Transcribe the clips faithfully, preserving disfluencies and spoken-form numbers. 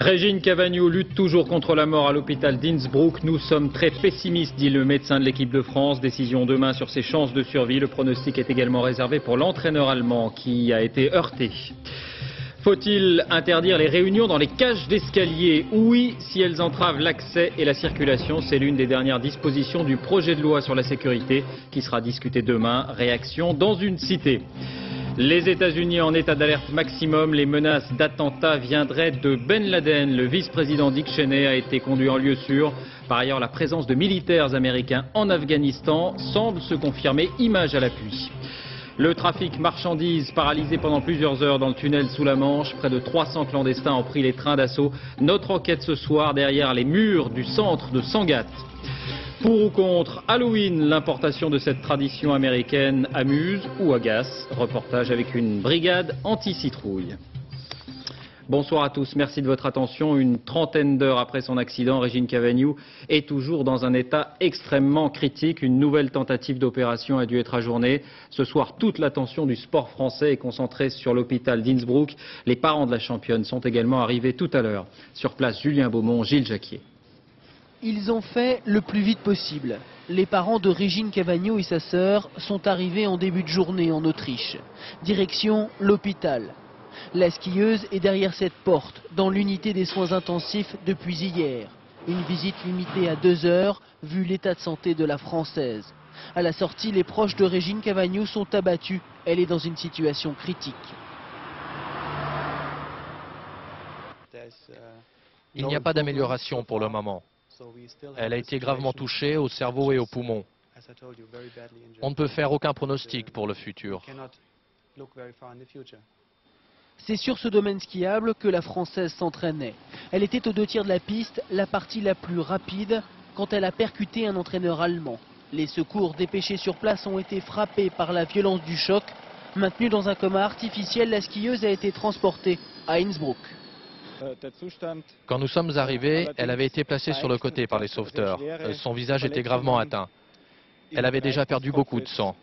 Régine Cavagnou lutte toujours contre la mort à l'hôpital d'Innsbruck. Nous sommes très pessimistes, dit le médecin de l'équipe de France. Décision demain sur ses chances de survie. Le pronostic est également réservé pour l'entraîneur allemand qui a été heurté. Faut-il interdire les réunions dans les cages d'escalier? Oui, si elles entravent l'accès et la circulation. C'est l'une des dernières dispositions du projet de loi sur la sécurité qui sera discuté demain. Réaction dans une cité. Les États-Unis en état d'alerte maximum. Les menaces d'attentats viendraient de Ben Laden. Le vice-président Dick Cheney a été conduit en lieu sûr. Par ailleurs, la présence de militaires américains en Afghanistan semble se confirmer, image à l'appui. Le trafic marchandises paralysé pendant plusieurs heures dans le tunnel sous la Manche. Près de trois cents clandestins ont pris les trains d'assaut. Notre enquête ce soir derrière les murs du centre de Sangatte. Pour ou contre Halloween, l'importation de cette tradition américaine amuse ou agace? Reportage avec une brigade anti-citrouille. Bonsoir à tous, merci de votre attention. Une trentaine d'heures après son accident, Régine Cavagnou est toujours dans un état extrêmement critique. Une nouvelle tentative d'opération a dû être ajournée. Ce soir, toute l'attention du sport français est concentrée sur l'hôpital d'Innsbruck. Les parents de la championne sont également arrivés tout à l'heure. Sur place, Julien Beaumont, Gilles Jacquier. Ils ont fait le plus vite possible. Les parents de Régine Cavagnou et sa sœur sont arrivés en début de journée en Autriche. Direction l'hôpital. La skieuse est derrière cette porte, dans l'unité des soins intensifs depuis hier. Une visite limitée à deux heures, vu l'état de santé de la Française. À la sortie, les proches de Régine Cavagnou sont abattus. Elle est dans une situation critique. Il n'y a pas d'amélioration pour le moment. Elle a été gravement touchée au cerveau et aux poumons. On ne peut faire aucun pronostic pour le futur. C'est sur ce domaine skiable que la Française s'entraînait. Elle était aux deux tiers de la piste, la partie la plus rapide, quand elle a percuté un entraîneur allemand. Les secours dépêchés sur place ont été frappés par la violence du choc. Maintenue dans un coma artificiel, la skieuse a été transportée à Innsbruck. Quand nous sommes arrivés, elle avait été placée sur le côté par les sauveteurs. Son visage était gravement atteint. Elle avait déjà perdu beaucoup de sang.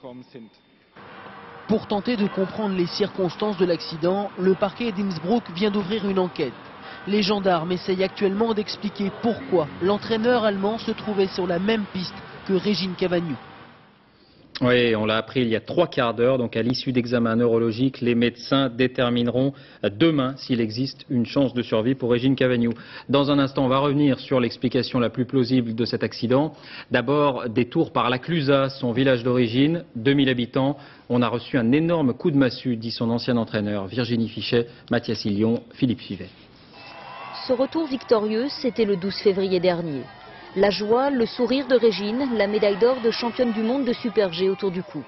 Pour tenter de comprendre les circonstances de l'accident, le parquet d'Innsbruck vient d'ouvrir une enquête. Les gendarmes essayent actuellement d'expliquer pourquoi l'entraîneur allemand se trouvait sur la même piste que Régine Cavagnou. Oui, on l'a appris il y a trois quarts d'heure, donc à l'issue d'examens neurologiques, les médecins détermineront demain s'il existe une chance de survie pour Régine Cavagnou. Dans un instant, on va revenir sur l'explication la plus plausible de cet accident. D'abord, détour par la Clusaz, son village d'origine, deux mille habitants. On a reçu un énorme coup de massue, dit son ancien entraîneur, Virginie Fichet, Mathias Hillion, Philippe Fivet. Ce retour victorieux, c'était le douze février dernier. La joie, le sourire de Régine, la médaille d'or de championne du monde de Super G autour du cou.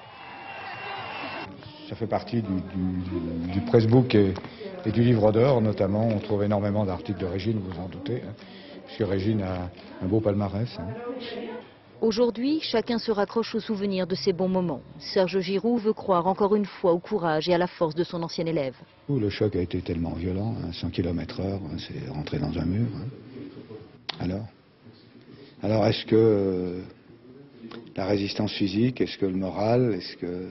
Ça fait partie du, du, du pressbook et, et du livre d'or, notamment. On trouve énormément d'articles de Régine, vous en doutez, hein, puisque Régine a un beau palmarès. Hein. Aujourd'hui, chacun se raccroche au souvenir de ces bons moments. Serge Giroud veut croire encore une fois au courage et à la force de son ancien élève. Le choc a été tellement violent, hein, cent kilomètres heure, c'est rentré dans un mur. Hein. Alors Alors, est-ce que euh, la résistance physique, est-ce que le moral, est-ce que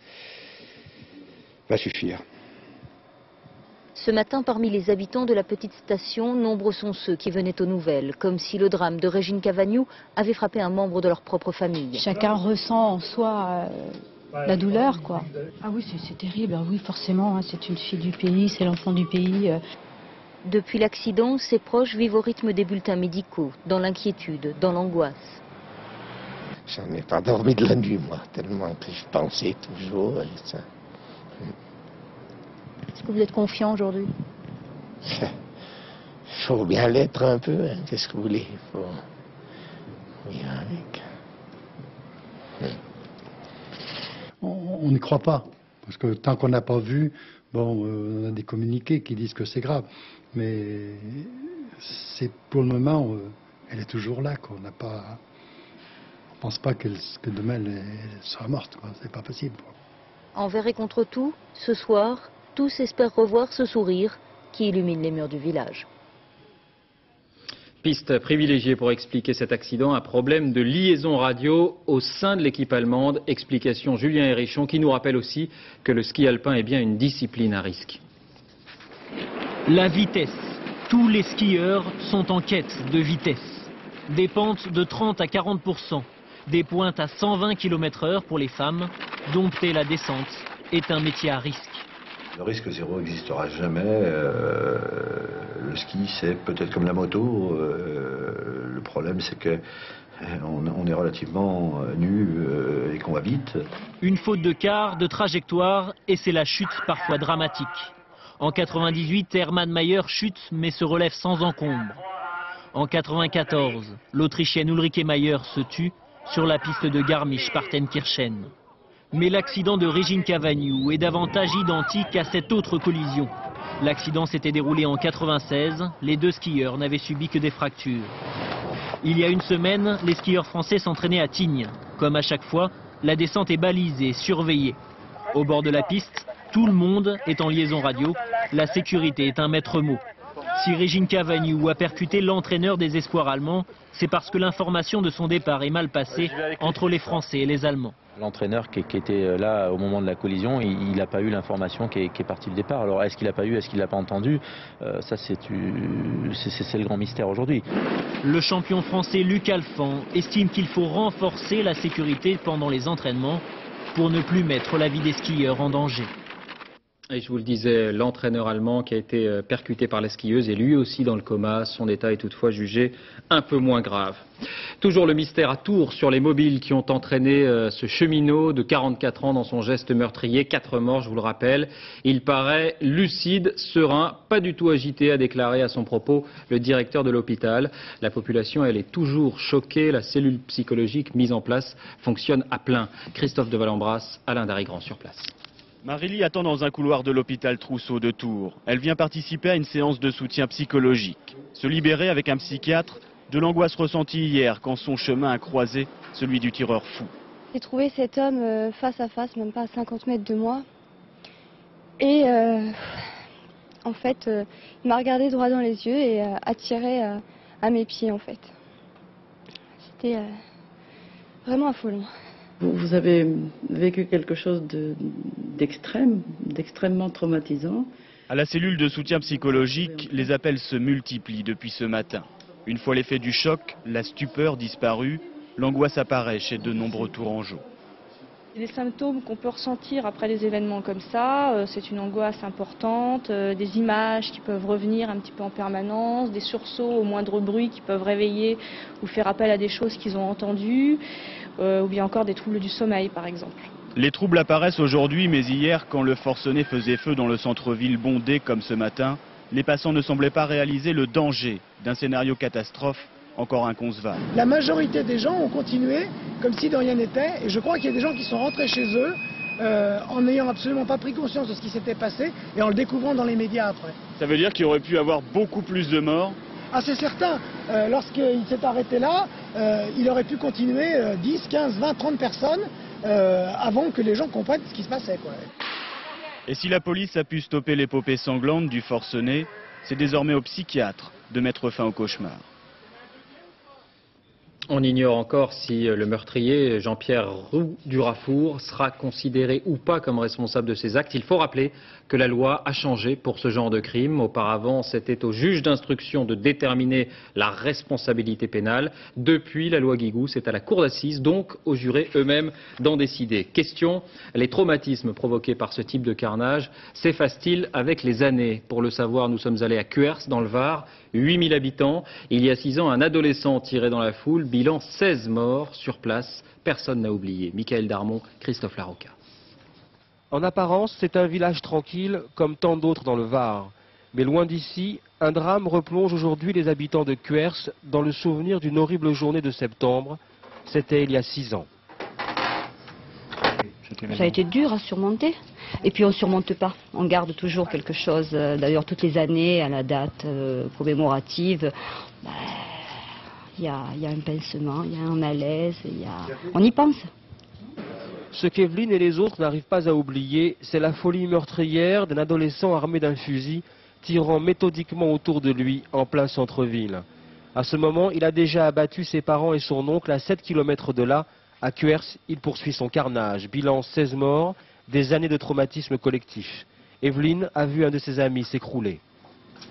va suffire? Ce matin, parmi les habitants de la petite station, nombreux sont ceux qui venaient aux nouvelles, comme si le drame de Régine Cavagnou avait frappé un membre de leur propre famille. Chacun ressent en soi euh, la douleur, quoi. Ah oui, c'est terrible, ah oui, forcément, hein, c'est une fille du pays, c'est l'enfant du pays. Euh. Depuis l'accident, ses proches vivent au rythme des bulletins médicaux, dans l'inquiétude, dans l'angoisse. J'en ai pas dormi de la nuit, moi, tellement que je pensais toujours à ça. Est-ce que vous êtes confiant aujourd'hui? Il faut bien l'être un peu, hein. Qu'est-ce que vous voulez? Il faut vivre avec. On n'y croit pas, parce que tant qu'on n'a pas vu, bon, euh, on a des communiqués qui disent que c'est grave, mais c'est pour le moment, euh, elle est toujours là, quoi. On n'a pas, on pense pas qu'elle, que demain elle, elle sera morte, quoi. C'est pas possible, quoi. Envers et contre tout, ce soir, tous espèrent revoir ce sourire qui illumine les murs du village. Piste privilégiée pour expliquer cet accident, un problème de liaison radio au sein de l'équipe allemande. Explication Julien Hérichon qui nous rappelle aussi que le ski alpin est bien une discipline à risque. La vitesse, Tous les skieurs sont en quête de vitesse. Des pentes de trente à quarante pour cent, des pointes à cent vingt kilomètres heure pour les femmes. Dompter la descente est un métier à risque. Le risque zéro n'existera jamais. Euh, le ski, c'est peut-être comme la moto. Euh, le problème, c'est que on, on est relativement nu euh, et qu'on va vite. Une faute de quart, de trajectoire, et c'est la chute parfois dramatique. En quatre-vingt-dix-huit, Hermann Maier chute mais se relève sans encombre. En quatre-vingt-quatorze, l'Autrichienne Ulrike Maier se tue sur la piste de Garmisch-Partenkirchen. Mais l'accident de Régine Cavagnou est davantage identique à cette autre collision. L'accident s'était déroulé en quatre-vingt-seize, les deux skieurs n'avaient subi que des fractures. Il y a une semaine, les skieurs français s'entraînaient à Tignes. Comme à chaque fois, la descente est balisée, surveillée. Au bord de la piste, tout le monde est en liaison radio. La sécurité est un maître mot. Si Régine Cavagnou a percuté l'entraîneur des espoirs allemands, c'est parce que l'information de son départ est mal passée entre les Français et les Allemands. L'entraîneur qui, qui était là au moment de la collision, il n'a pas eu l'information qui, qui est partie du départ. Alors est-ce qu'il n'a pas eu, est-ce qu'il n'a pas entendu euh, Ça c'est le grand mystère aujourd'hui. Le champion français Luc Alphand estime qu'il faut renforcer la sécurité pendant les entraînements pour ne plus mettre la vie des skieurs en danger. Et je vous le disais, l'entraîneur allemand qui a été percuté par la skieuse est lui aussi dans le coma. Son état est toutefois jugé un peu moins grave. Toujours le mystère à Tours sur les mobiles qui ont entraîné ce cheminot de quarante-quatre ans dans son geste meurtrier. Quatre morts, je vous le rappelle. Il paraît lucide, serein, pas du tout agité, a déclaré à son propos le directeur de l'hôpital. La population, elle est toujours choquée. La cellule psychologique mise en place fonctionne à plein. Christophe de Valembras, Alain Darigrand sur place. Marie-Lie attend dans un couloir de l'hôpital Trousseau de Tours. Elle vient participer à une séance de soutien psychologique. Se libérer avec un psychiatre de l'angoisse ressentie hier quand son chemin a croisé celui du tireur fou. J'ai trouvé cet homme face à face, même pas à cinquante mètres de moi. Et euh, en fait, euh, il m'a regardé droit dans les yeux et euh, a tiré euh, à mes pieds en fait. C'était euh, vraiment affolant. Vous avez vécu quelque chose d'extrême, de, d'extrêmement traumatisant. À la cellule de soutien psychologique, les appels se multiplient depuis ce matin. Une fois l'effet du choc, la stupeur disparue, l'angoisse apparaît chez de nombreux Tourangeaux. Les symptômes qu'on peut ressentir après des événements comme ça, c'est une angoisse importante, des images qui peuvent revenir un petit peu en permanence, des sursauts au moindre bruit qui peuvent réveiller ou faire appel à des choses qu'ils ont entendues, euh, ou bien encore des troubles du sommeil par exemple. Les troubles apparaissent aujourd'hui, mais hier, quand le forcené faisait feu dans le centre-ville bondé comme ce matin, les passants ne semblaient pas réaliser le danger d'un scénario catastrophe encore inconcevable. La majorité des gens ont continué comme si de rien n'était, et je crois qu'il y a des gens qui sont rentrés chez eux euh, en n'ayant absolument pas pris conscience de ce qui s'était passé et en le découvrant dans les médias après. Ça veut dire qu'il y aurait pu y avoir beaucoup plus de morts? Ah, c'est certain. Euh, Lorsqu'il s'est arrêté là, euh, il aurait pu continuer euh, dix, quinze, vingt, trente personnes euh, avant que les gens comprennent ce qui se passait, quoi. Et si la police a pu stopper l'épopée sanglante du forcené, c'est désormais au psychiatre de mettre fin au cauchemar. On ignore encore si le meurtrier, Jean-Pierre Roux Durafour, sera considéré ou pas comme responsable de ces actes. Il faut rappeler que la loi a changé pour ce genre de crime. Auparavant, c'était au juge d'instruction de déterminer la responsabilité pénale. Depuis, la loi Guigou, c'est à la cour d'assises, donc aux jurés eux-mêmes d'en décider. Question, les traumatismes provoqués par ce type de carnage s'effacent-ils avec les années? Pour le savoir, nous sommes allés à Cuers, dans le Var, huit mille habitants. Il y a six ans, un adolescent tiré dans la foule. Bilan seize morts sur place. Personne n'a oublié. Michael Darmon, Christophe Larocca. En apparence, c'est un village tranquille, comme tant d'autres dans le Var. Mais loin d'ici, un drame replonge aujourd'hui les habitants de Cuers dans le souvenir d'une horrible journée de septembre. C'était il y a six ans. Ça a été dur à surmonter. Et puis on ne surmonte pas. On garde toujours quelque chose. D'ailleurs, toutes les années, à la date euh, commémorative, bah, il y a, y a un pincement, il y a un malaise, y a... on y pense. Ce qu'Evelyne et les autres n'arrivent pas à oublier, c'est la folie meurtrière d'un adolescent armé d'un fusil, tirant méthodiquement autour de lui en plein centre-ville. À ce moment, il a déjà abattu ses parents et son oncle à sept kilomètres de là. À Cuers, il poursuit son carnage. Bilan seize morts, des années de traumatisme collectif. Evelyne a vu un de ses amis s'écrouler.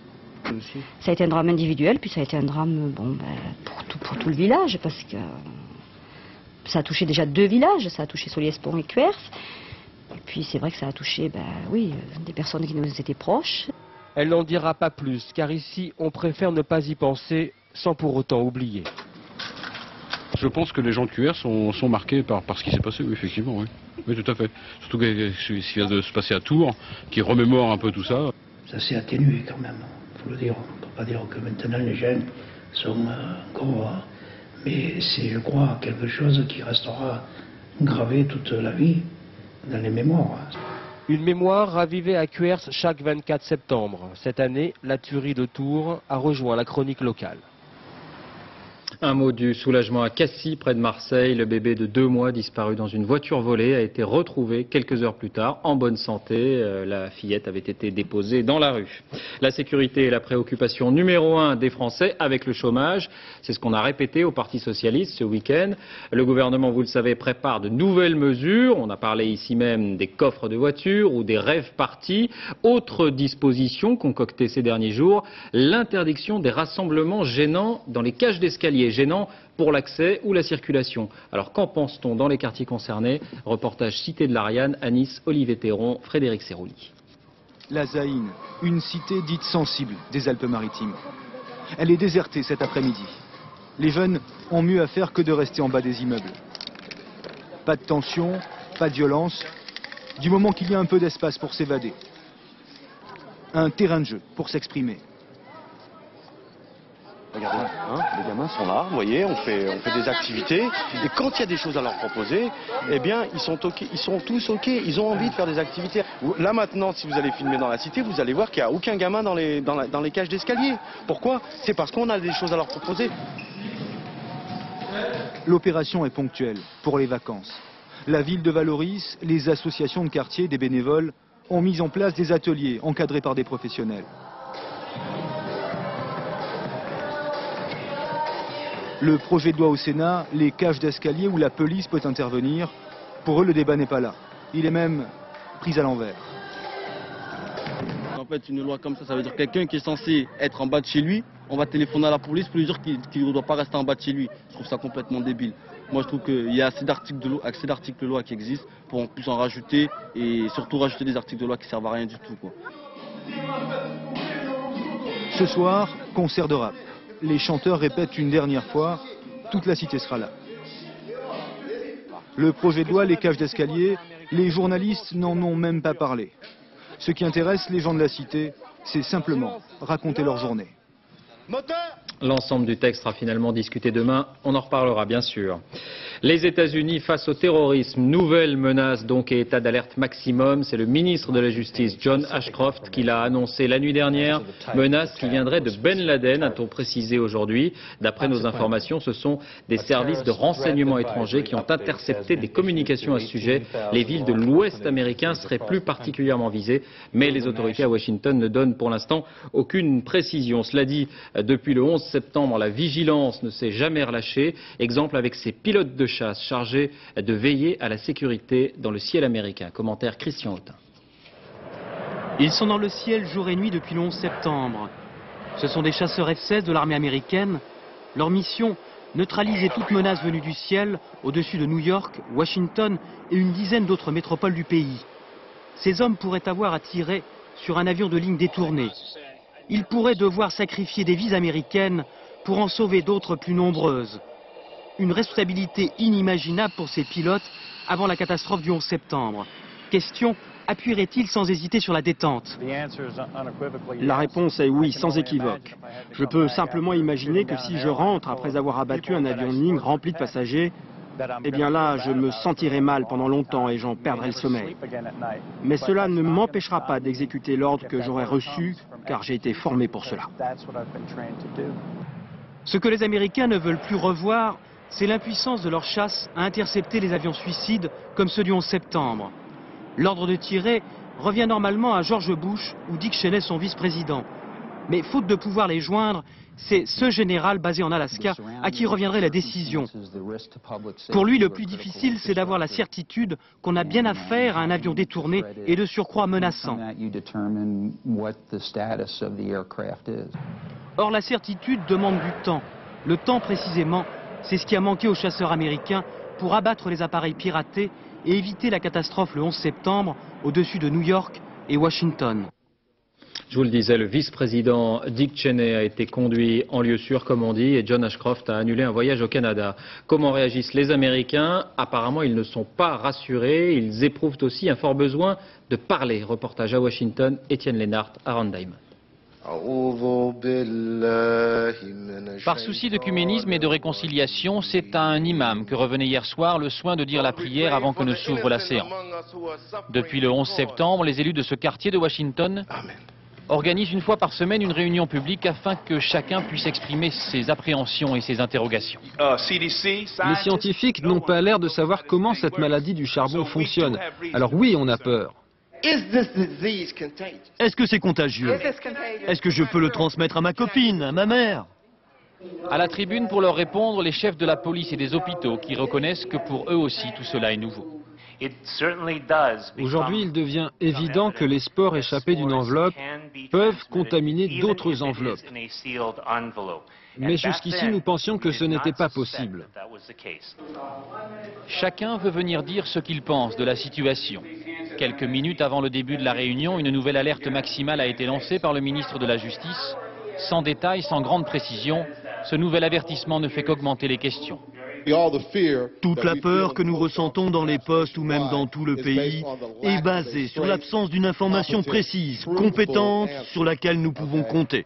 Ça a été un drame individuel, puis ça a été un drame bon, ben, pour, tout, pour tout le village, parce que ça a touché déjà deux villages, ça a touché Solliès-Pont et Cuers. Et puis c'est vrai que ça a touché, ben, oui, des personnes qui nous étaient proches. Elle n'en dira pas plus, car ici, on préfère ne pas y penser sans pour autant oublier. Je pense que les gens de Cuers sont, sont marqués par, par ce qui s'est passé, oui, effectivement, oui. Oui, tout à fait. Surtout ce qui vient de se passer à Tours, qui remémore un peu tout ça. Ça s'est atténué quand même, il faut le dire. On ne peut pas dire que maintenant les jeunes sont euh, encore... Mais c'est, je crois, quelque chose qui restera gravé toute la vie dans les mémoires. Une mémoire ravivée à Cuers chaque vingt-quatre septembre. Cette année, la tuerie de Tours a rejoint la chronique locale. Un mot du soulagement à Cassis, près de Marseille. Le bébé de deux mois disparu dans une voiture volée a été retrouvé quelques heures plus tard en bonne santé. La fillette avait été déposée dans la rue. La sécurité est la préoccupation numéro un des Français avec le chômage. C'est ce qu'on a répété au Parti socialiste ce week-end. Le gouvernement, vous le savez, prépare de nouvelles mesures. On a parlé ici même des coffres de voitures ou des rêves partis. Autre disposition concoctée ces derniers jours, l'interdiction des rassemblements gênants dans les cages d'escalier. Gênant pour l'accès ou la circulation. Alors qu'en pense-t-on dans les quartiers concernés? Reportage Cité de l'Ariane à Nice, Olivier Théron, Frédéric Serrouli. La Zaïne, une cité dite sensible des Alpes-Maritimes. Elle est désertée cet après-midi. Les jeunes ont mieux à faire que de rester en bas des immeubles. Pas de tension, pas de violence, du moment qu'il y a un peu d'espace pour s'évader. Un terrain de jeu pour s'exprimer. Regardez, hein, les gamins sont là, vous voyez, on fait, on fait des activités. Et quand il y a des choses à leur proposer, eh bien, ils sont, okay, ils sont tous OK, ils ont envie de faire des activités. Là maintenant, si vous allez filmer dans la cité, vous allez voir qu'il n'y a aucun gamin dans les, dans la, dans les cages d'escalier. Pourquoi? C'est parce qu'on a des choses à leur proposer. L'opération est ponctuelle pour les vacances. La ville de Valoris, les associations de quartier, des bénévoles, ont mis en place des ateliers encadrés par des professionnels. Le projet de loi au Sénat, les cages d'escalier où la police peut intervenir, pour eux le débat n'est pas là. Il est même pris à l'envers. En fait, une loi comme ça, ça veut dire quelqu'un qui est censé être en bas de chez lui, on va téléphoner à la police pour lui dire qu'il ne doit pas rester en bas de chez lui. Je trouve ça complètement débile. Moi, je trouve qu'il y a assez d'articles de loi, assez d'articles de loi qui existent pour en plus en rajouter et surtout rajouter des articles de loi qui ne servent à rien du tout, quoi. Ce soir, concert de rap. Les chanteurs répètent une dernière fois, toute la cité sera là. Le projet de loi, les cages d'escalier, les journalistes n'en ont même pas parlé. Ce qui intéresse les gens de la cité, c'est simplement raconter leur journée. L'ensemble du texte sera finalement discuté demain, on en reparlera bien sûr. Les États-Unis face au terrorisme, nouvelle menace donc et état d'alerte maximum. C'est le ministre de la Justice, John Ashcroft, qui l'a annoncé la nuit dernière. Menace qui viendrait de Ben Laden, a-t-on précisé aujourd'hui. D'après nos informations, ce sont des services de renseignement étrangers qui ont intercepté des communications à ce sujet. Les villes de l'Ouest américain seraient plus particulièrement visées, mais les autorités à Washington ne donnent pour l'instant aucune précision. Cela dit, depuis le onze septembre, la vigilance ne s'est jamais relâchée. Exemple avec ces pilotes de chasse chargés de veiller à la sécurité dans le ciel américain. Commentaire Christian Autain. Ils sont dans le ciel jour et nuit depuis le onze septembre. Ce sont des chasseurs F seize de l'armée américaine. Leur mission, neutraliser toute menace venue du ciel au-dessus de New York, Washington et une dizaine d'autres métropoles du pays. Ces hommes pourraient avoir à tirer sur un avion de ligne détourné. Ils pourraient devoir sacrifier des vies américaines pour en sauver d'autres plus nombreuses. Une responsabilité inimaginable pour ces pilotes avant la catastrophe du onze septembre. Question, appuierait-il sans hésiter sur la détente? La réponse est oui, sans équivoque. Je peux simplement imaginer que si je rentre après avoir abattu un avion de ligne rempli de passagers, eh bien là, je me sentirai mal pendant longtemps et j'en perdrai le sommeil. Mais cela ne m'empêchera pas d'exécuter l'ordre que j'aurais reçu, car j'ai été formé pour cela. Ce que les Américains ne veulent plus revoir, c'est l'impuissance de leur chasse à intercepter les avions suicides comme ceux du onze septembre. L'ordre de tirer revient normalement à George Bush ou Dick Cheney, son vice-président. Mais faute de pouvoir les joindre, c'est ce général basé en Alaska à qui reviendrait la décision. Pour lui, le plus difficile, c'est d'avoir la certitude qu'on a bien affaire à un avion détourné et de surcroît menaçant. Or, la certitude demande du temps. Le temps, précisément, c'est ce qui a manqué aux chasseurs américains pour abattre les appareils piratés et éviter la catastrophe le onze septembre au-dessus de New York et Washington. Je vous le disais, le vice-président Dick Cheney a été conduit en lieu sûr, comme on dit, et John Ashcroft a annulé un voyage au Canada. Comment réagissent les Américains? Apparemment, ils ne sont pas rassurés. Ils éprouvent aussi un fort besoin de parler. Reportage à Washington, Étienne Lénart, à Rondaim. Par souci d'œcuménisme et de réconciliation, c'est à un imam que revenait hier soir le soin de dire la prière avant que ne s'ouvre la séance. Depuis le onze septembre, les élus de ce quartier de Washington organisent une fois par semaine une réunion publique afin que chacun puisse exprimer ses appréhensions et ses interrogations. Les scientifiques n'ont pas l'air de savoir comment cette maladie du charbon fonctionne. Alors oui, on a peur. Est-ce que c'est contagieux? Est-ce que je peux le transmettre à ma copine, à ma mère? À la tribune, pour leur répondre, les chefs de la police et des hôpitaux qui reconnaissent que pour eux aussi tout cela est nouveau. Aujourd'hui, il devient évident que les spores échappés d'une enveloppe peuvent contaminer d'autres enveloppes. Mais jusqu'ici, nous pensions que ce n'était pas possible. Chacun veut venir dire ce qu'il pense de la situation. Quelques minutes avant le début de la réunion, une nouvelle alerte maximale a été lancée par le ministre de la Justice. Sans détail, sans grande précision, ce nouvel avertissement ne fait qu'augmenter les questions. Toute la peur que nous ressentons dans les postes ou même dans tout le pays est basée sur l'absence d'une information précise, compétente, sur laquelle nous pouvons compter.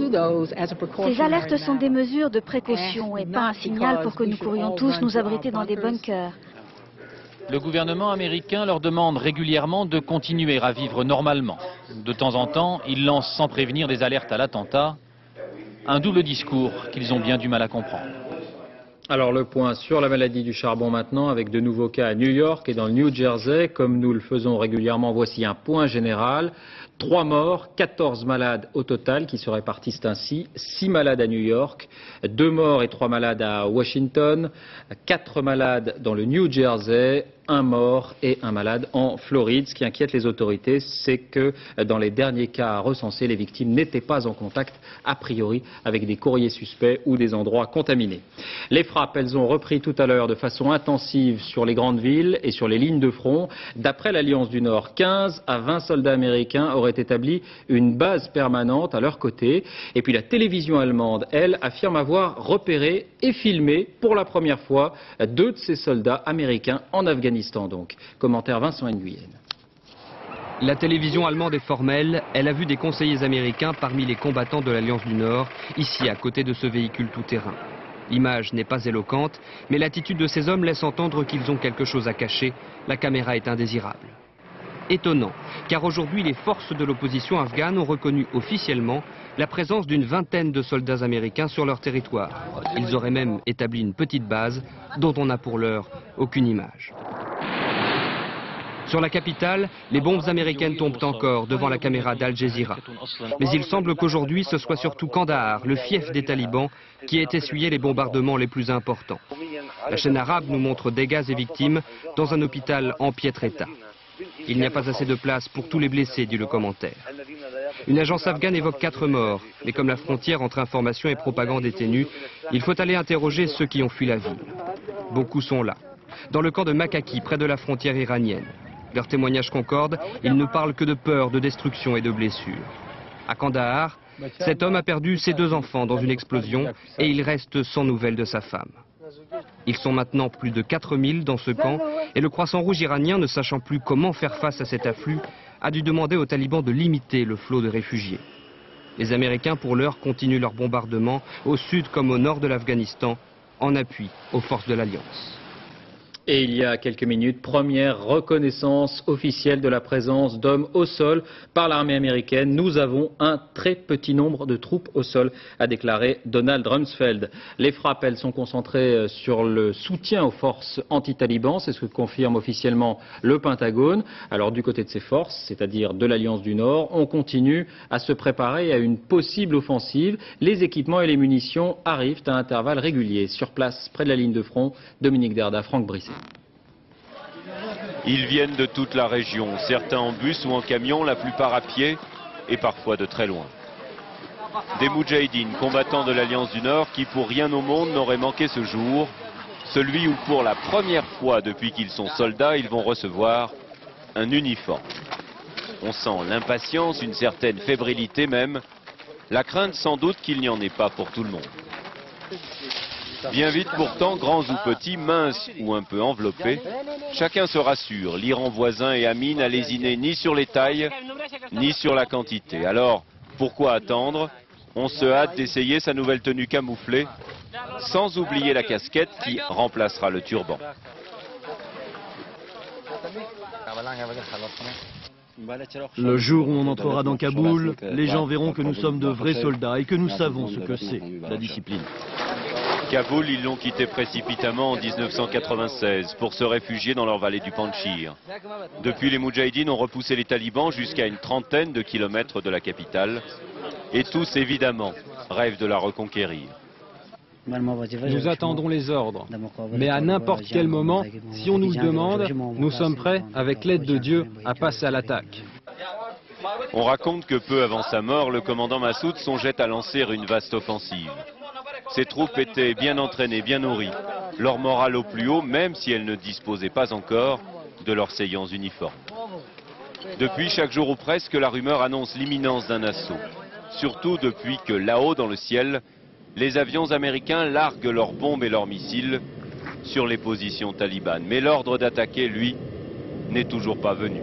Ces alertes sont des mesures de précaution et pas un signal pour que nous courions tous nous abriter dans des bunkers. Le gouvernement américain leur demande régulièrement de continuer à vivre normalement. De temps en temps, ils lancent sans prévenir des alertes à l'attentat. Un double discours qu'ils ont bien du mal à comprendre. Alors le point sur la maladie du charbon maintenant, avec de nouveaux cas à New York et dans le New Jersey. Comme nous le faisons régulièrement, voici un point général. Trois morts, quatorze malades au total qui se répartissent ainsi. Six malades à New York, deux morts et trois malades à Washington, quatre malades dans le New Jersey, un mort et un malade en Floride. Ce qui inquiète les autorités, c'est que dans les derniers cas recensés, les victimes n'étaient pas en contact, a priori, avec des courriers suspects ou des endroits contaminés. Les frappes, elles ont repris tout à l'heure de façon intensive sur les grandes villes et sur les lignes de front. D'après l'Alliance du Nord, quinze à vingt soldats américains auraient établi une base permanente à leur côté. Et puis la télévision allemande, elle, affirme avoir repéré et filmé pour la première fois deux de ces soldats américains en Afghanistan. Donc. Commentaire Vincent Nguyen. La télévision allemande est formelle, elle a vu des conseillers américains parmi les combattants de l'Alliance du Nord, ici à côté de ce véhicule tout-terrain. L'image n'est pas éloquente, mais l'attitude de ces hommes laisse entendre qu'ils ont quelque chose à cacher. La caméra est indésirable. Étonnant, car aujourd'hui les forces de l'opposition afghane ont reconnu officiellement la présence d'une vingtaine de soldats américains sur leur territoire. Ils auraient même établi une petite base dont on n'a pour l'heure aucune image. Sur la capitale, les bombes américaines tombent encore devant la caméra d'Al Jazeera. Mais il semble qu'aujourd'hui ce soit surtout Kandahar, le fief des talibans, qui ait essuyé les bombardements les plus importants. La chaîne arabe nous montre dégâts et victimes dans un hôpital en piètre état. Il n'y a pas assez de place pour tous les blessés, dit le commentaire. Une agence afghane évoque quatre morts, mais comme la frontière entre information et propagande est ténue, il faut aller interroger ceux qui ont fui la ville. Beaucoup sont là, dans le camp de Makaki, près de la frontière iranienne. Leurs témoignages concordent, ils ne parlent que de peur, de destruction et de blessures. À Kandahar, cet homme a perdu ses deux enfants dans une explosion et il reste sans nouvelles de sa femme. Ils sont maintenant plus de quatre mille dans ce camp et le Croissant Rouge iranien, ne sachant plus comment faire face à cet afflux, a dû demander aux talibans de limiter le flot de réfugiés. Les Américains, pour l'heure, continuent leur bombardement au sud comme au nord de l'Afghanistan, en appui aux forces de l'Alliance. Et il y a quelques minutes, première reconnaissance officielle de la présence d'hommes au sol par l'armée américaine. Nous avons un très petit nombre de troupes au sol, a déclaré Donald Rumsfeld. Les frappes, elles, sont concentrées sur le soutien aux forces anti-talibans. C'est ce que confirme officiellement le Pentagone. Alors du côté de ces forces, c'est-à-dire de l'Alliance du Nord, on continue à se préparer à une possible offensive. Les équipements et les munitions arrivent à intervalles réguliers. Sur place, près de la ligne de front, Dominique Derda, Franck Brisset. Ils viennent de toute la région, certains en bus ou en camion, la plupart à pied et parfois de très loin. Des Moudjahidines, combattants de l'Alliance du Nord, qui pour rien au monde n'auraient manqué ce jour, celui où pour la première fois depuis qu'ils sont soldats, ils vont recevoir un uniforme. On sent l'impatience, une certaine fébrilité même, la crainte sans doute qu'il n'y en ait pas pour tout le monde. Bien vite pourtant, grands ou petits, minces ou un peu enveloppés, chacun se rassure, l'Iran voisin et ami n'a lésiné ni sur les tailles, ni sur la quantité. Alors, pourquoi attendre? On se hâte d'essayer sa nouvelle tenue camouflée, sans oublier la casquette qui remplacera le turban. Le jour où on entrera dans Kaboul, les gens verront que nous sommes de vrais soldats et que nous savons ce que c'est, la discipline. Kaboul, ils l'ont quitté précipitamment en mille neuf cent quatre-vingt-seize pour se réfugier dans leur vallée du Panchir. Depuis, les Moudjahidines ont repoussé les talibans jusqu'à une trentaine de kilomètres de la capitale. Et tous, évidemment, rêvent de la reconquérir. Nous attendons les ordres. Mais à n'importe quel moment, si on nous le demande, nous sommes prêts, avec l'aide de Dieu, à passer à l'attaque. On raconte que peu avant sa mort, le commandant Massoud songeait à lancer une vaste offensive. Ses troupes étaient bien entraînées, bien nourries, leur morale au plus haut, même si elles ne disposaient pas encore de leurs saillants uniformes. Depuis, chaque jour ou presque, la rumeur annonce l'imminence d'un assaut. Surtout depuis que là-haut dans le ciel, les avions américains larguent leurs bombes et leurs missiles sur les positions talibanes. Mais l'ordre d'attaquer, lui, n'est toujours pas venu.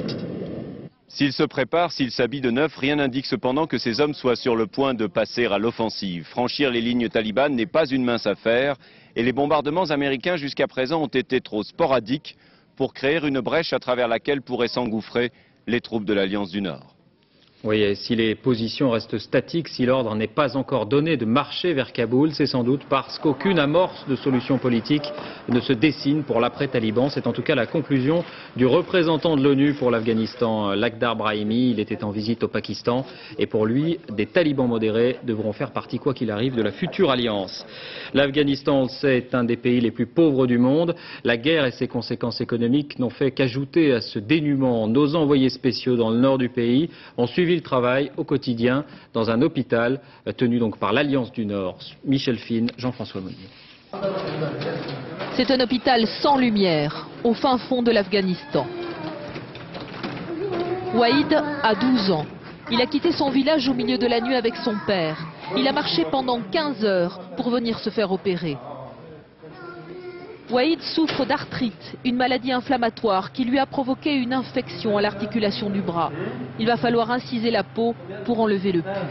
S'ils se préparent, s'ils s'habillent de neuf, rien n'indique cependant que ces hommes soient sur le point de passer à l'offensive. Franchir les lignes talibanes n'est pas une mince affaire et les bombardements américains jusqu'à présent ont été trop sporadiques pour créer une brèche à travers laquelle pourraient s'engouffrer les troupes de l'Alliance du Nord. Oui, et si les positions restent statiques, si l'ordre n'est pas encore donné de marcher vers Kaboul, c'est sans doute parce qu'aucune amorce de solution politique ne se dessine pour l'après-Taliban. C'est en tout cas la conclusion du représentant de l'ONU pour l'Afghanistan, Lakhdar Brahimi. Il était en visite au Pakistan et pour lui, des talibans modérés devront faire partie, quoi qu'il arrive, de la future alliance. L'Afghanistan, on le sait, est un des pays les plus pauvres du monde. La guerre et ses conséquences économiques n'ont fait qu'ajouter à ce dénuement. Nos envoyés spéciaux dans le nord du pays ont suivi le travail au quotidien dans un hôpital tenu donc par l'Alliance du Nord. Michel Fine, Jean-François Monnier. C'est un hôpital sans lumière, au fin fond de l'Afghanistan. Waïd a douze ans. Il a quitté son village au milieu de la nuit avec son père. Il a marché pendant quinze heures pour venir se faire opérer. Waïd souffre d'arthrite, une maladie inflammatoire qui lui a provoqué une infection à l'articulation du bras. Il va falloir inciser la peau pour enlever le pus.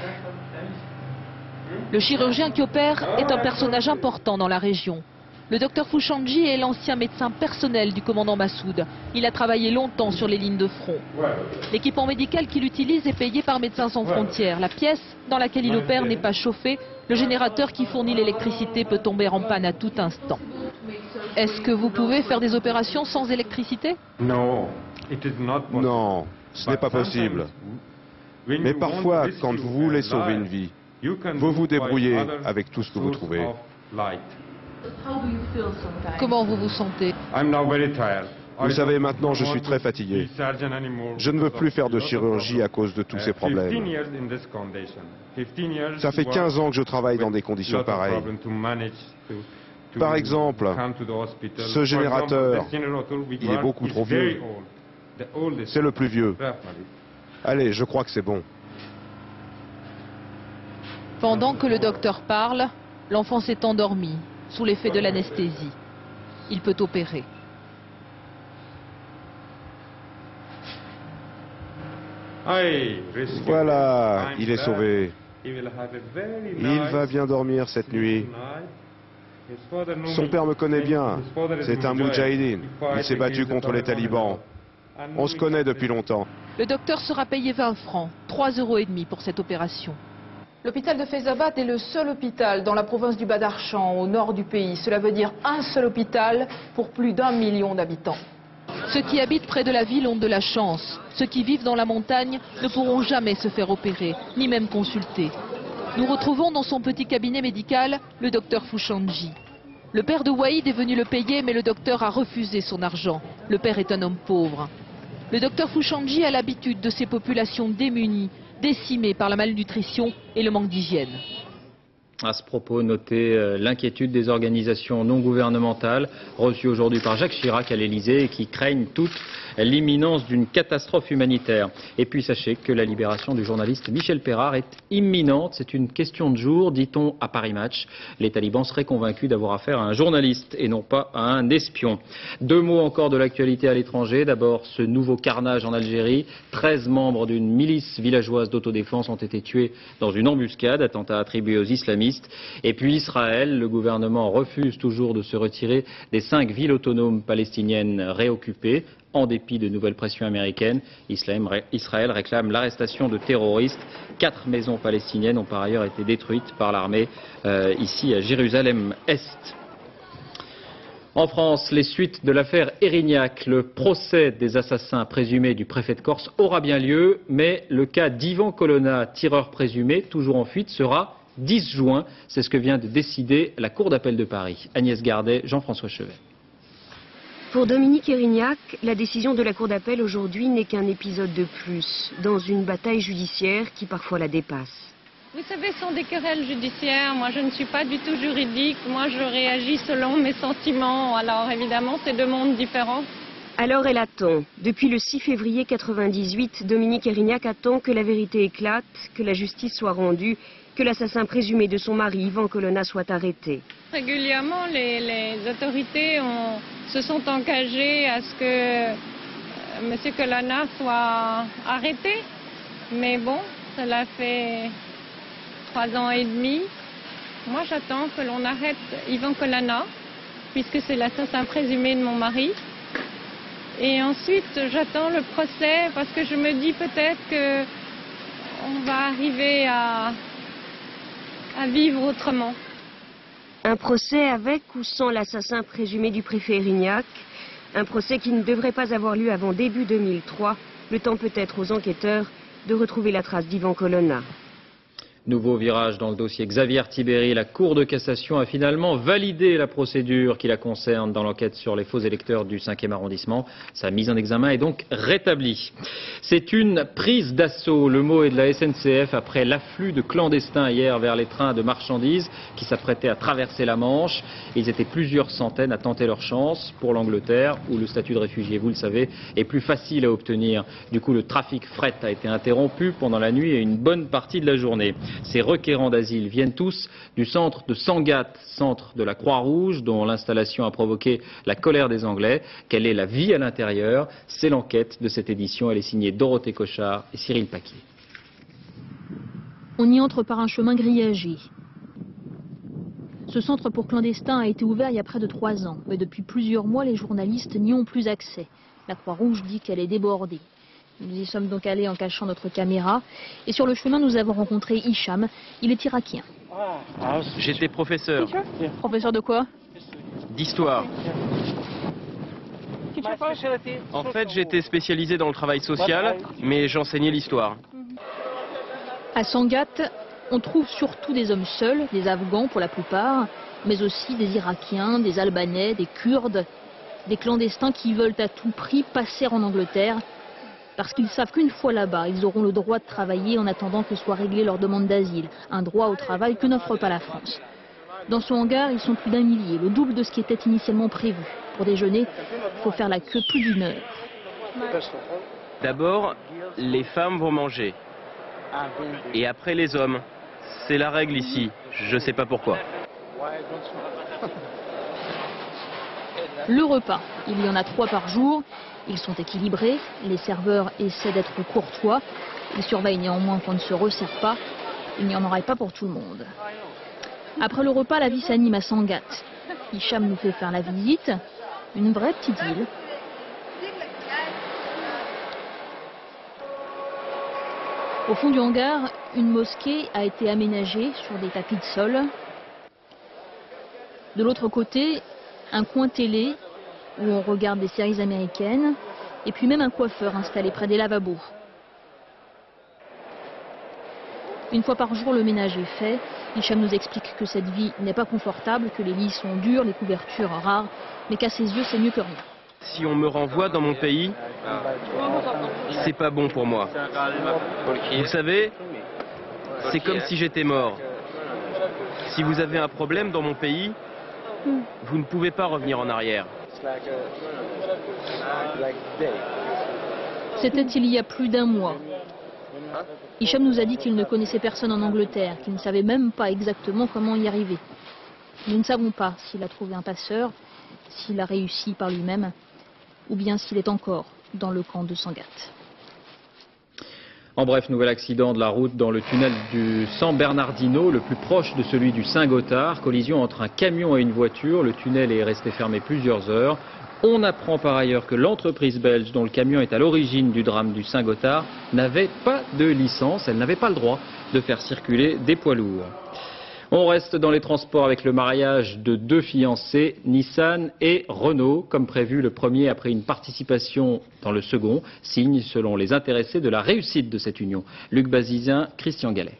Le chirurgien qui opère est un personnage important dans la région. Le docteur Fouchandji est l'ancien médecin personnel du commandant Massoud. Il a travaillé longtemps sur les lignes de front. L'équipement médical qu'il utilise est payé par Médecins sans frontières. La pièce dans laquelle il opère n'est pas chauffée. Le générateur qui fournit l'électricité peut tomber en panne à tout instant. Est-ce que vous pouvez faire des opérations sans électricité? Non, ce n'est pas possible. Mais parfois, quand vous voulez sauver une vie, vous vous débrouillez avec tout ce que vous trouvez. Comment vous vous sentez? Vous savez, maintenant je suis très fatigué. Je ne veux plus faire de chirurgie à cause de tous ces problèmes. Ça fait quinze ans que je travaille dans des conditions pareilles. Par exemple, ce générateur, il est beaucoup trop vieux. C'est le plus vieux. Allez, je crois que c'est bon. Pendant que le docteur parle, l'enfant s'est endormi, sous l'effet de l'anesthésie. Il peut opérer. Voilà, il est sauvé. Il va bien dormir cette nuit. Son père me connaît bien, c'est un moudjahidine. Il s'est battu contre les talibans. On se connaît depuis longtemps. Le docteur sera payé vingt francs, trois euros et demi pour cette opération. L'hôpital de Faizabad est le seul hôpital dans la province du Badakhshan, au nord du pays. Cela veut dire un seul hôpital pour plus d'un million d'habitants. Ceux qui habitent près de la ville ont de la chance. Ceux qui vivent dans la montagne ne pourront jamais se faire opérer, ni même consulter. Nous retrouvons dans son petit cabinet médical le docteur Fouchandji. Le père de Waïd est venu le payer, mais le docteur a refusé son argent. Le père est un homme pauvre. Le docteur Fouchandji a l'habitude de ces populations démunies, décimées par la malnutrition et le manque d'hygiène. À ce propos, notez euh, l'inquiétude des organisations non gouvernementales reçues aujourd'hui par Jacques Chirac à l'Elysée et qui craignent toute l'imminence d'une catastrophe humanitaire. Et puis sachez que la libération du journaliste Michel Pérard est imminente. C'est une question de jour, dit-on à Paris Match. Les talibans seraient convaincus d'avoir affaire à un journaliste et non pas à un espion. Deux mots encore de l'actualité à l'étranger. D'abord, ce nouveau carnage en Algérie. treize membres d'une milice villageoise d'autodéfense ont été tués dans une embuscade, attentat attribué aux islamistes. Et puis Israël, le gouvernement refuse toujours de se retirer des cinq villes autonomes palestiniennes réoccupées. En dépit de nouvelles pressions américaines, Israël réclame l'arrestation de terroristes. Quatre maisons palestiniennes ont par ailleurs été détruites par l'armée euh, ici à Jérusalem-Est. En France, les suites de l'affaire Erignac, le procès des assassins présumés du préfet de Corse aura bien lieu, mais le cas d'Ivan Colonna, tireur présumé, toujours en fuite, sera dix juin. C'est ce que vient de décider la Cour d'appel de Paris. Agnès Gardet, Jean-François Chevet. Pour Dominique Erignac, la décision de la Cour d'appel aujourd'hui n'est qu'un épisode de plus dans une bataille judiciaire qui parfois la dépasse. Vous savez, ce sont des querelles judiciaires. Moi, je ne suis pas du tout juridique. Moi, je réagis selon mes sentiments. Alors, évidemment, c'est deux mondes différents. Alors elle attend. Depuis le six février quatre-vingt-dix-huit, Dominique Erignac attend que la vérité éclate, que la justice soit rendue, que l'assassin présumé de son mari, Ivan Colonna, soit arrêté. Régulièrement, les, les autorités ont, se sont engagées à ce que euh, M. Colonna soit arrêté. Mais bon, cela fait trois ans et demi. Moi, j'attends que l'on arrête Ivan Colonna, puisque c'est l'assassin présumé de mon mari. Et ensuite, j'attends le procès parce que je me dis peut-être qu'on va arriver à, à vivre autrement. Un procès avec ou sans l'assassin présumé du préfet Erignac. Un procès qui ne devrait pas avoir lieu avant début deux mille trois. Le temps peut-être aux enquêteurs de retrouver la trace d'Ivan Colonna. Nouveau virage dans le dossier Xavier Tiberi. La Cour de cassation a finalement validé la procédure qui la concerne dans l'enquête sur les faux électeurs du cinquième arrondissement. Sa mise en examen est donc rétablie. C'est une prise d'assaut. Le mot est de la S N C F après l'afflux de clandestins hier vers les trains de marchandises qui s'apprêtaient à traverser la Manche. Ils étaient plusieurs centaines à tenter leur chance pour l'Angleterre où le statut de réfugié, vous le savez, est plus facile à obtenir. Du coup, le trafic fret a été interrompu pendant la nuit et une bonne partie de la journée. Ces requérants d'asile viennent tous du centre de Sangatte, centre de la Croix-Rouge, dont l'installation a provoqué la colère des Anglais. Quelle est la vie à l'intérieur? C'est l'enquête de cette édition. Elle est signée Dorothée Cochard et Cyril Paquier. On y entre par un chemin grillagé. Ce centre pour clandestins a été ouvert il y a près de trois ans. Mais depuis plusieurs mois, les journalistes n'y ont plus accès. La Croix-Rouge dit qu'elle est débordée. Nous y sommes donc allés en cachant notre caméra. Et sur le chemin, nous avons rencontré Hicham. Il est irakien. J'étais professeur. Professeur de quoi? D'histoire. En fait, j'étais spécialisé dans le travail social, mais j'enseignais l'histoire. À Sangatte, on trouve surtout des hommes seuls, des Afghans pour la plupart, mais aussi des Irakiens, des Albanais, des Kurdes, des clandestins qui veulent à tout prix passer en Angleterre, parce qu'ils savent qu'une fois là-bas, ils auront le droit de travailler en attendant que soit réglée leur demande d'asile, un droit au travail que n'offre pas la France. Dans ce hangar, ils sont plus d'un millier, le double de ce qui était initialement prévu. Pour déjeuner, il faut faire la queue plus d'une heure. D'abord, les femmes vont manger. Et après les hommes. C'est la règle ici. Je ne sais pas pourquoi. Le repas, il y en a trois par jour. Ils sont équilibrés, les serveurs essaient d'être courtois, ils surveillent néanmoins qu'on ne se resserre pas, il n'y en aurait pas pour tout le monde. Après le repas, la vie s'anime à Sangatte. Hicham nous fait faire la visite. Une vraie petite ville. Au fond du hangar, une mosquée a été aménagée sur des tapis de sol. De l'autre côté, un coin télé où on regarde des séries américaines. Et puis même un coiffeur installé près des lavabos. Une fois par jour, le ménage est fait. Hicham nous explique que cette vie n'est pas confortable, que les lits sont durs, les couvertures rares, mais qu'à ses yeux, c'est mieux que rien. Si on me renvoie dans mon pays, c'est pas bon pour moi. Vous savez, c'est comme si j'étais mort. Si vous avez un problème dans mon pays, vous ne pouvez pas revenir en arrière. C'était il y a plus d'un mois. Hicham nous a dit qu'il ne connaissait personne en Angleterre, qu'il ne savait même pas exactement comment y arriver. Nous ne savons pas s'il a trouvé un passeur, s'il a réussi par lui-même, ou bien s'il est encore dans le camp de Sangatte. En bref, nouvel accident de la route dans le tunnel du San Bernardino, le plus proche de celui du Saint-Gothard. Collision entre un camion et une voiture. Le tunnel est resté fermé plusieurs heures. On apprend par ailleurs que l'entreprise belge dont le camion est à l'origine du drame du Saint-Gothard n'avait pas de licence. Elle n'avait pas le droit de faire circuler des poids lourds. On reste dans les transports avec le mariage de deux fiancés, Nissan et Renault, comme prévu le premier après une participation dans le second, signe selon les intéressés de la réussite de cette union. Luc Bazizin, Christian Gallet.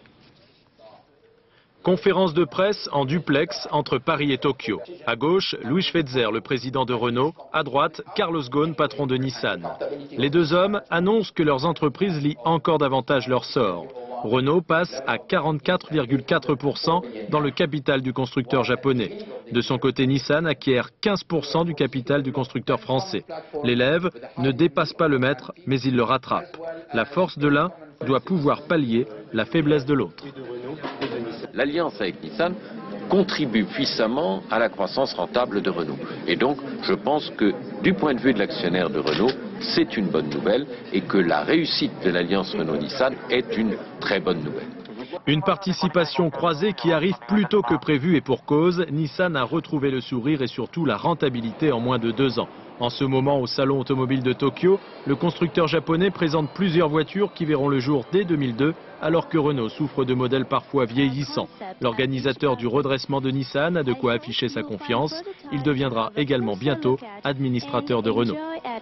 Conférence de presse en duplex entre Paris et Tokyo. À gauche, Louis Schweitzer, le président de Renault. À droite, Carlos Ghosn, patron de Nissan. Les deux hommes annoncent que leurs entreprises lient encore davantage leur sort. Renault passe à quarante-quatre virgule quatre pour cent dans le capital du constructeur japonais. De son côté, Nissan acquiert quinze pour cent du capital du constructeur français. L'élève ne dépasse pas le maître, mais il le rattrape. La force de l'un doit pouvoir pallier la faiblesse de l'autre. L'alliance avec Nissan contribue puissamment à la croissance rentable de Renault. Et donc, je pense que du point de vue de l'actionnaire de Renault, c'est une bonne nouvelle et que la réussite de l'alliance Renault-Nissan est une très bonne nouvelle. Une participation croisée qui arrive plus tôt que prévu et pour cause, Nissan a retrouvé le sourire et surtout la rentabilité en moins de deux ans. En ce moment, au salon automobile de Tokyo, le constructeur japonais présente plusieurs voitures qui verront le jour dès deux mille deux, alors que Renault souffre de modèles parfois vieillissants. L'organisateur du redressement de Nissan a de quoi afficher sa confiance. Il deviendra également bientôt administrateur de Renault.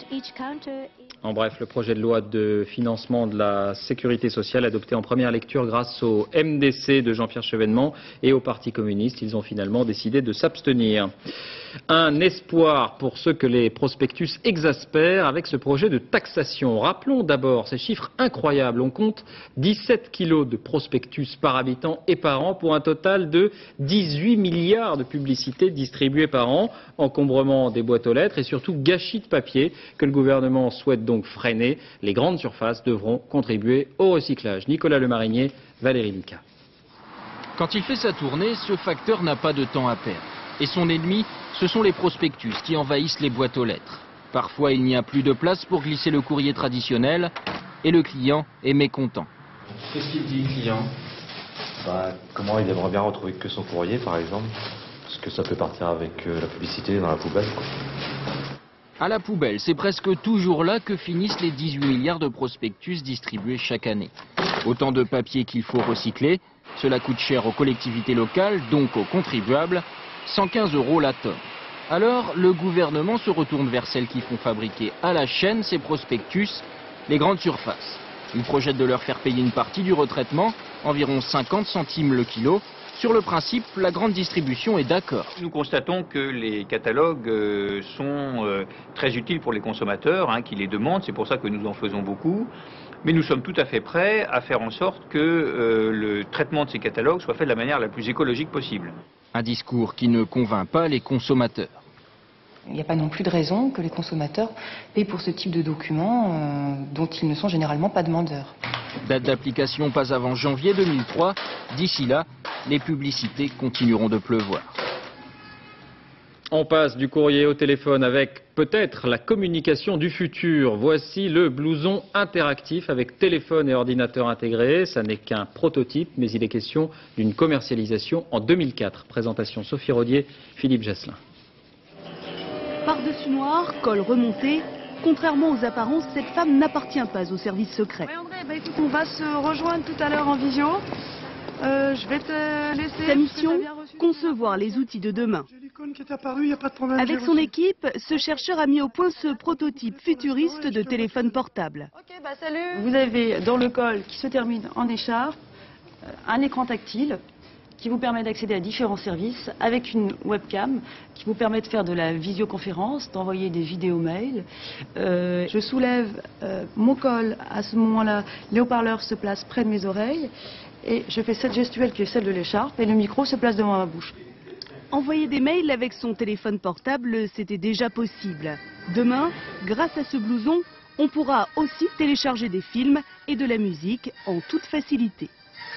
En bref, le projet de loi de financement de la sécurité sociale adopté en première lecture grâce au M D C de Jean-Pierre Chevènement et au Parti communiste, ils ont finalement décidé de s'abstenir. Un espoir pour ceux que les prospectus exaspèrent avec ce projet de taxation. Rappelons d'abord ces chiffres incroyables. On compte dix-sept kilos de prospectus par habitant et par an pour un total de dix-huit milliards de publicités distribuées par an, encombrement des boîtes aux lettres et surtout gâchis de papier que le gouvernement souhaite donc freiner. Les grandes surfaces devront contribuer au recyclage. Nicolas Lemarinier, Valérie Nica. Quand il fait sa tournée, ce facteur n'a pas de temps à perdre. Et son ennemi, ce sont les prospectus qui envahissent les boîtes aux lettres. Parfois, il n'y a plus de place pour glisser le courrier traditionnel et le client est mécontent. Qu'est-ce qu'il dit, le client? Bah, comment il aimerait bien retrouver que son courrier, par exemple, parce que ça peut partir avec euh, la publicité dans la poubelle, quoi. À la poubelle, c'est presque toujours là que finissent les dix-huit milliards de prospectus distribués chaque année. Autant de papier qu'il faut recycler, cela coûte cher aux collectivités locales, donc aux contribuables, cent quinze euros la tonne. Alors, le gouvernement se retourne vers celles qui font fabriquer à la chaîne ces prospectus, les grandes surfaces. Il projette de leur faire payer une partie du retraitement, environ cinquante centimes le kilo. Sur le principe, la grande distribution est d'accord. Nous constatons que les catalogues euh, sont euh, très utiles pour les consommateurs, hein, qui les demandent, c'est pour ça que nous en faisons beaucoup. Mais nous sommes tout à fait prêts à faire en sorte que euh, le traitement de ces catalogues soit fait de la manière la plus écologique possible. Un discours qui ne convainc pas les consommateurs. Il n'y a pas non plus de raison que les consommateurs payent pour ce type de documents euh, dont ils ne sont généralement pas demandeurs. Date d'application pas avant janvier deux mille trois. D'ici là, les publicités continueront de pleuvoir. On passe du courrier au téléphone avec peut-être la communication du futur. Voici le blouson interactif avec téléphone et ordinateur intégrés. Ça n'est qu'un prototype, mais il est question d'une commercialisation en deux mille quatre. Présentation Sophie Rodier, Philippe Jasselin. Par-dessus noir, col remonté, contrairement aux apparences, cette femme n'appartient pas au service secret. Oui, André, bah, écoute, on va se rejoindre tout à l'heure en visio. Euh, je vais te laisser. Sa mission, concevoir les outils de demain. Qui est apparu, y a pas de problème, avec son équipe, ce chercheur a mis au point ce prototype futuriste de téléphone portable. Ok, bah salut. Vous avez dans le col qui se termine en écharpe un écran tactile qui vous permet d'accéder à différents services avec une webcam qui vous permet de faire de la visioconférence, d'envoyer des vidéos mails. Euh, je soulève euh, mon col, à ce moment-là, les haut-parleurs se placent près de mes oreilles et je fais cette gestuelle qui est celle de l'écharpe et le micro se place devant ma bouche. Envoyer des mails avec son téléphone portable, c'était déjà possible. Demain, grâce à ce blouson, on pourra aussi télécharger des films et de la musique en toute facilité.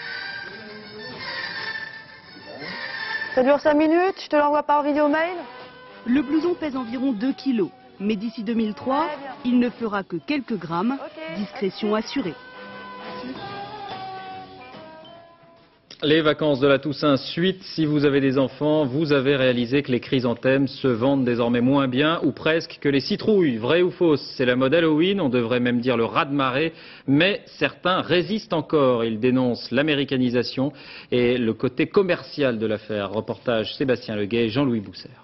Ça dure cinq minutes, je te l'envoie par vidéo mail. Le blouson pèse environ deux kilos, mais d'ici deux mille trois, il ne fera que quelques grammes, discrétion assurée. Les vacances de la Toussaint suite, si vous avez des enfants, vous avez réalisé que les chrysanthèmes se vendent désormais moins bien, ou presque, que les citrouilles. Vrai ou fausse? C'est la mode Halloween, on devrait même dire le raz-de-marée, mais certains résistent encore. Ils dénoncent l'américanisation et le côté commercial de l'affaire. Reportage Sébastien Leguet et Jean-Louis Boussert.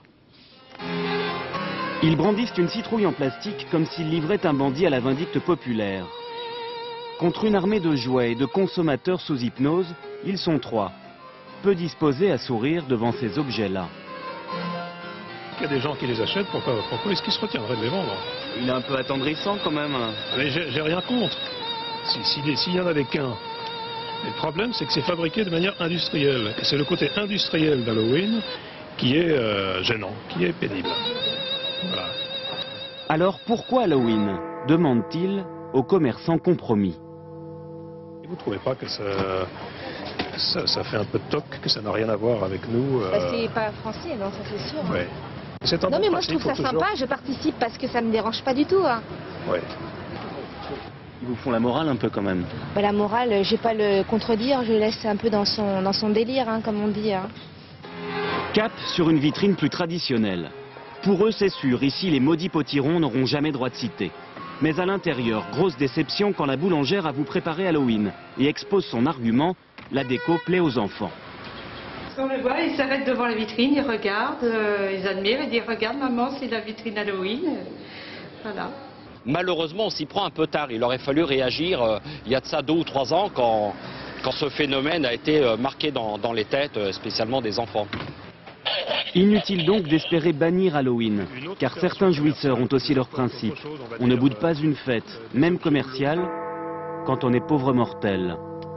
Ils brandissent une citrouille en plastique comme s'ils livraient un bandit à la vindicte populaire. Contre une armée de jouets et de consommateurs sous hypnose, ils sont trois, peu disposés à sourire devant ces objets-là. Il y a des gens qui les achètent, pourquoi, pourquoi est-ce qu'ils se retiendraient de les vendre? Il est un peu attendrissant quand même. Mais j'ai rien contre, s'il si, si y en avait qu'un. Le problème, c'est que c'est fabriqué de manière industrielle. Et c'est le côté industriel d'Halloween qui est euh, gênant, qui est pénible. Voilà. Alors pourquoi Halloween? Demande-t-il aux commerçants compromis. Et vous ne trouvez pas que ça, ça, ça fait un peu de toc, que ça n'a rien à voir avec nous euh... bah, c'est pas français, non, ça c'est sûr. Ouais. Un non bon mais moi je trouve ça toujours... sympa, je participe parce que ça me dérange pas du tout. Hein. Ouais. Ils vous font la morale un peu quand même. Bah, la morale, je vais pas le contredire, je laisse un peu dans son, dans son délire, hein, comme on dit. Hein. Cap sur une vitrine plus traditionnelle. Pour eux c'est sûr, ici les maudits potirons n'auront jamais droit de citer. Mais à l'intérieur, grosse déception quand la boulangère a vous préparé Halloween et expose son argument, la déco plaît aux enfants. On le voit, ils s'arrêtent devant la vitrine, ils regardent, euh, ils admirent, ils disent regarde maman, c'est la vitrine Halloween. Voilà. Malheureusement, on s'y prend un peu tard. Il aurait fallu réagir euh, il y a de ça deux ou trois ans quand, quand ce phénomène a été euh, marqué dans, dans les têtes, euh, spécialement des enfants. Inutile donc d'espérer bannir Halloween, car certains jouisseurs ont aussi leurs principes. On ne boude pas une fête, même commerciale, quand on est pauvre mortel.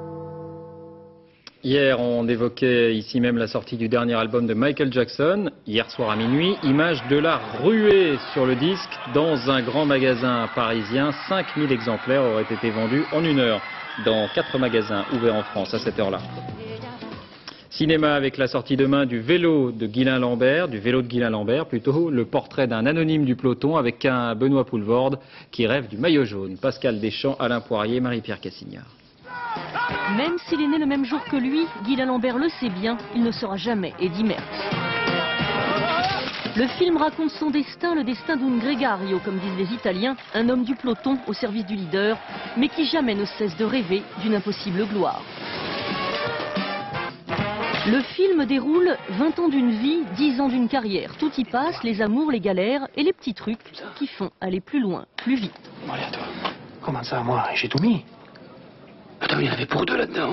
Hier, on évoquait ici même la sortie du dernier album de Michael Jackson. Hier soir à minuit, image de la ruée sur le disque dans un grand magasin parisien. cinq mille exemplaires auraient été vendus en une heure dans quatre magasins ouverts en France à cette heure-là. Cinéma avec la sortie demain du vélo de Guylain Lambert, du vélo de Guylain Lambert plutôt, le portrait d'un anonyme du peloton avec un Benoît Poulvorde qui rêve du maillot jaune. Pascal Deschamps, Alain Poirier, Marie-Pierre Cassignard. Même s'il est né le même jour que lui, Guylain Lambert le sait bien, il ne sera jamais Eddy Merckx. Le film raconte son destin, le destin d'un gregario, comme disent les Italiens, un homme du peloton au service du leader, mais qui jamais ne cesse de rêver d'une impossible gloire. Le film déroule vingt ans d'une vie, dix ans d'une carrière. Tout y passe, les amours, les galères et les petits trucs qui font aller plus loin, plus vite. Bon, allez à toi. Comment ça, moi? J'ai tout mis. Attends, il y en avait pour deux là-dedans.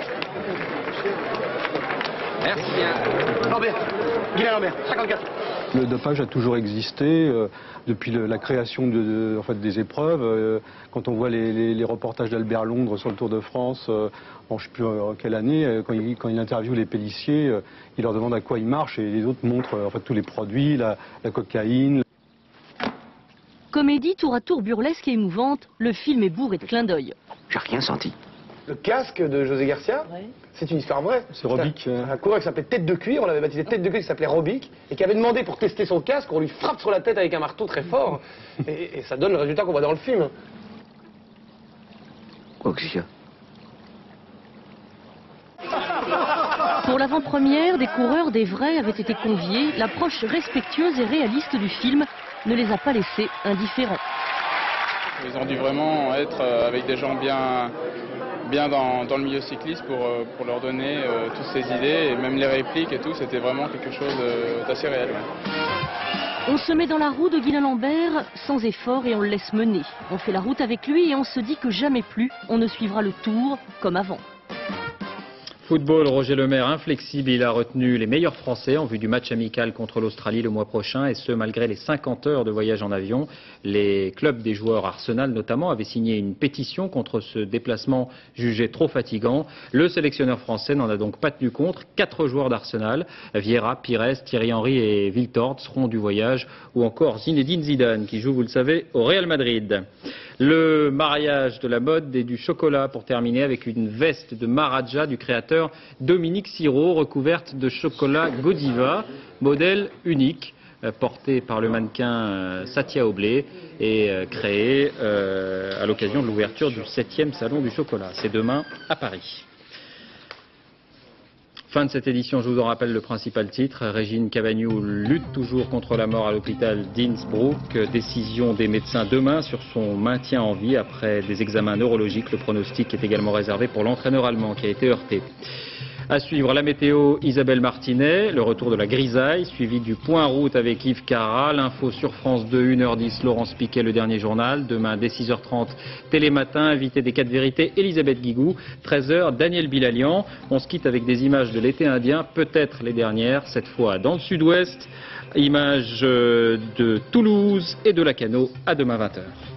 Merci bien. Lambert, Guylain Lambert, cinquante-quatre. Le dopage a toujours existé, euh, depuis le, la création de, de, en fait, des épreuves. Euh, quand on voit les, les, les reportages d'Albert Londres sur le Tour de France, euh, bon, je ne sais plus euh, quelle année, euh, quand, il, quand il interviewe les péliciers, euh, il leur demande à quoi ils marchent et les autres montrent euh, en fait, tous les produits, la, la cocaïne. Comédie tour à tour burlesque et émouvante, le film est bourré de clins d'œil. J'ai rien senti. Le casque de José Garcia, ouais. C'est une histoire vraie. C'est Robic. Un, un coureur qui s'appelait Tête de Cuir, on l'avait baptisé Tête de Cuir, qui s'appelait Robic, et qui avait demandé pour tester son casque qu'on lui frappe sur la tête avec un marteau très fort, et, et ça donne le résultat qu'on voit dans le film. Quoi que j'y a. Pour l'avant-première, des coureurs, des vrais, avaient été conviés. L'approche respectueuse et réaliste du film ne les a pas laissés indifférents. Ils ont dû vraiment être avec des gens bien, bien dans, dans le milieu cycliste pour, pour leur donner euh, toutes ces idées, et même les répliques et tout, c'était vraiment quelque chose d'assez réel. Ouais. On se met dans la roue de Guylain Lambert sans effort et on le laisse mener. On fait la route avec lui et on se dit que jamais plus on ne suivra le Tour comme avant. Football, Roger Lemaire inflexible, il a retenu les meilleurs Français en vue du match amical contre l'Australie le mois prochain, et ce malgré les cinquante heures de voyage en avion. Les clubs des joueurs, Arsenal notamment, avaient signé une pétition contre ce déplacement jugé trop fatigant. Le sélectionneur français n'en a donc pas tenu compte. Quatre joueurs d'Arsenal, Vieira, Pires, Thierry Henry et Viltord, seront du voyage, ou encore Zinedine Zidane qui joue, vous le savez, au Real Madrid. Le mariage de la mode et du chocolat pour terminer, avec une veste de Maharaja du créateur Dominique Sirot recouverte de chocolat Godiva, modèle unique porté par le mannequin Satya Oblé et créé euh, à l'occasion de l'ouverture du septième salon du chocolat. C'est demain à Paris. Fin de cette édition, je vous en rappelle le principal titre. Régine Cavagnou lutte toujours contre la mort à l'hôpital d'Innsbruck. Décision des médecins demain sur son maintien en vie après des examens neurologiques. Le pronostic est également réservé pour l'entraîneur allemand qui a été heurté. À suivre la météo, Isabelle Martinet, le retour de la grisaille, suivi du point route avec Yves Carra, l'info sur France deux, une heure dix, Laurence Piquet, le dernier journal. Demain, dès six heures trente, Télématin, invité des quatre vérités, Elisabeth Guigou. treize heures, Daniel Bilalian. On se quitte avec des images de l'été indien, peut-être les dernières, cette fois dans le sud-ouest. Images de Toulouse et de Lacanau. À demain vingt heures.